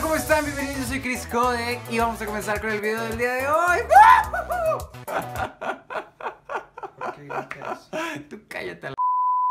¿cómo están? Bienvenidos, yo soy Chris Codec y vamos a comenzar con el video del día de hoy. ¿Por qué gritas? Tú cállate a la...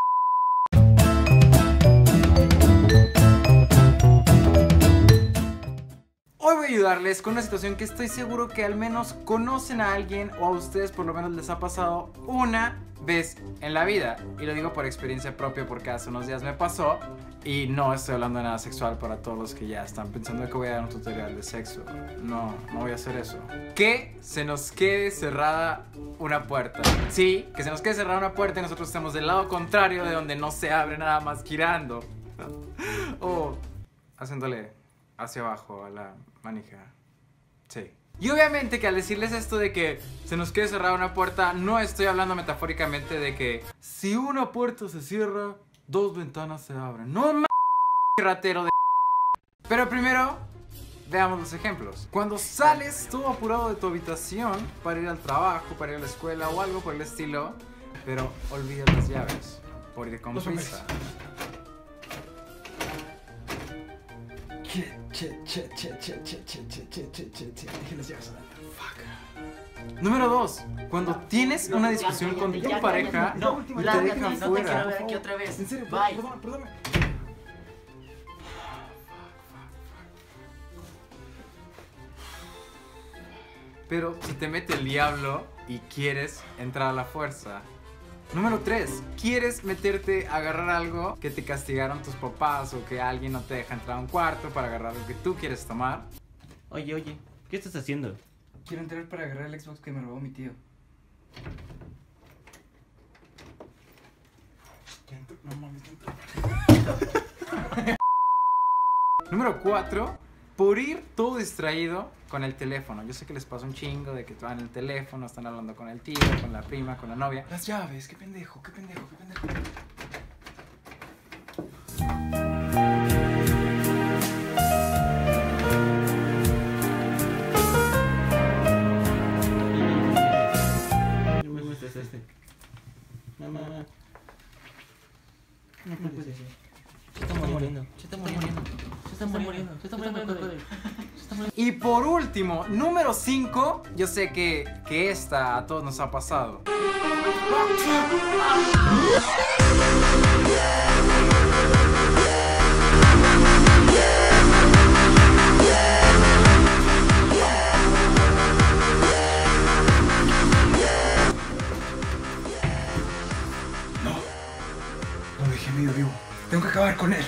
Hoy voy a ayudarles con una situación que estoy seguro que al menos conocen a alguien o a ustedes por lo menos les ha pasado una vez en la vida. Y lo digo por experiencia propia porque hace unos días me pasó. Y no estoy hablando de nada sexual para todos los que ya están pensando que voy a dar un tutorial de sexo. No voy a hacer eso. Que se nos quede cerrada una puerta. Sí, que se nos quede cerrada una puerta y nosotros estamos del lado contrario de donde no se abre nada más girando. O haciéndole hacia abajo a la manija. Sí. Y obviamente que al decirles esto de que se nos quede cerrada una puerta, no estoy hablando metafóricamente de que si una puerta se cierra, dos ventanas se abren. No mames, ratero de... Pero primero, veamos los ejemplos. Cuando sales todo apurado de tu habitación para ir al trabajo, para ir a la escuela o algo por el estilo, pero olvidas las llaves por ir con prisa. Dejé las llaves adentro. Fuck. Número 2. Cuando tienes una discusión con tu pareja y te deja no te quiero fuera. ver aquí otra vez. En serio, Bye. perdóname. Pero si te mete el diablo y quieres entrar a la fuerza. Número 3. ¿Quieres meterte a agarrar algo que te castigaron tus papás o que alguien no te deja entrar a un cuarto para agarrar lo que tú quieres tomar? Oye, ¿qué estás haciendo? Quiero entrar para agarrar el Xbox que me robó mi tío. Ya entro. No mames, ya entro. Número 4. Por ir todo distraído con el teléfono. Yo sé que les pasa un chingo de que van en el teléfono, están hablando con el tío, con la prima, con la novia. Las llaves, qué pendejo. Me gusta este. Mamá. No puede ser. Se está muriendo. Y por último, número 5. Yo sé que esta a todos nos ha pasado. Lo dejé medio vivo. Tengo que acabar con él.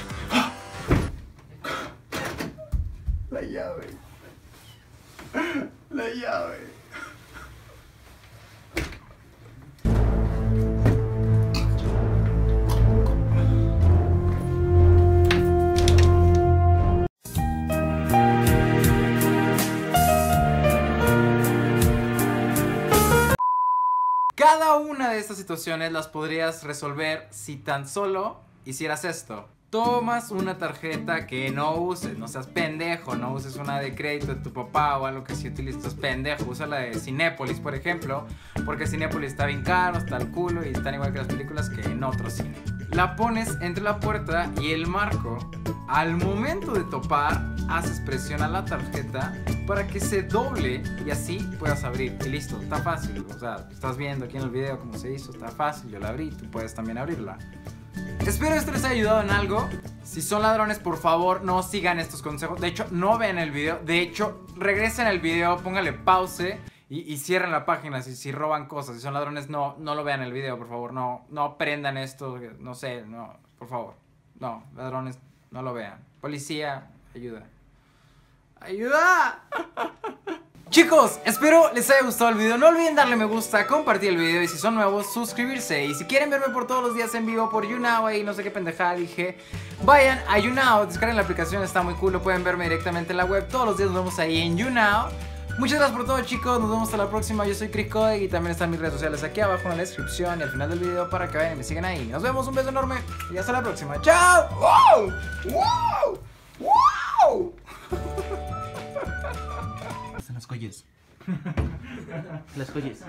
La llave. La llave. Cada una de estas situaciones las podrías resolver si tan solo hicieras esto. Tomas una tarjeta que no uses, no seas pendejo, no uses una de crédito de tu papá o algo que si utilizas pendejo, usa la de Cinépolis, por ejemplo, porque Cinépolis está bien caro, está al culo y están igual que las películas que en otro cine. La pones entre la puerta y el marco. Al momento de topar, haces presión a la tarjeta para que se doble y así puedas abrir. Y listo, está fácil. O sea, estás viendo aquí en el video cómo se hizo, está fácil. Yo la abrí, tú puedes también abrirla. Espero esto les haya ayudado en algo. Si son ladrones, por favor, no sigan estos consejos. De hecho, no vean el video. De hecho, regresen al video, póngale pause y cierren la página si roban cosas. Si son ladrones, no lo vean el video, por favor. No aprendan esto, no sé, no, por favor. No, ladrones, no lo vean. Policía, ayuda. ¡Ayuda! Chicos, espero les haya gustado el video. No olviden darle me gusta, compartir el video y si son nuevos, suscribirse. Y si quieren verme por todos los días en vivo por YouNow y no sé qué pendejada dije, vayan a YouNow, descarguen la aplicación, está muy cool. Lo pueden verme directamente en la web. Todos los días nos vemos ahí en YouNow. Muchas gracias por todo, chicos, nos vemos hasta la próxima. Yo soy Chris Codec y también están mis redes sociales aquí abajo en la descripción y al final del video para que vayan y me sigan ahí. Nos vemos, un beso enorme y hasta la próxima. ¡Chao! ¡Wow! ¡Wow! ¡Wow! Las joyas. Las joyas.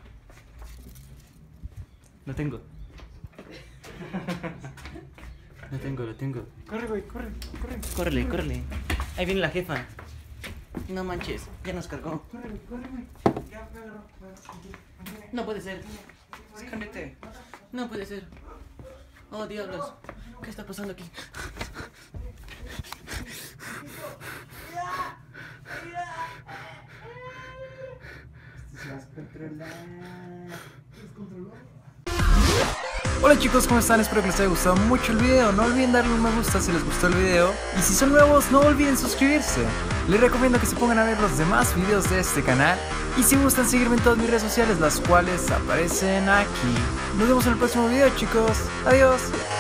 Lo tengo. Lo tengo. Corre, güey, corre. Córrele. Ahí viene la jefa. No manches, ya nos cargó. Corre, güey. Ya, me agarró. No puede ser. Escóndete. No puede ser. Oh, diablos. ¿Qué está pasando aquí? Se vas a controlar. Hola chicos, ¿cómo están? Espero que les haya gustado mucho el video. No olviden darle un me gusta si les gustó el video. Y si son nuevos, no olviden suscribirse. Les recomiendo que se pongan a ver los demás videos de este canal. Y si gustan seguirme en todas mis redes sociales, las cuales aparecen aquí. Nos vemos en el próximo video, chicos. Adiós.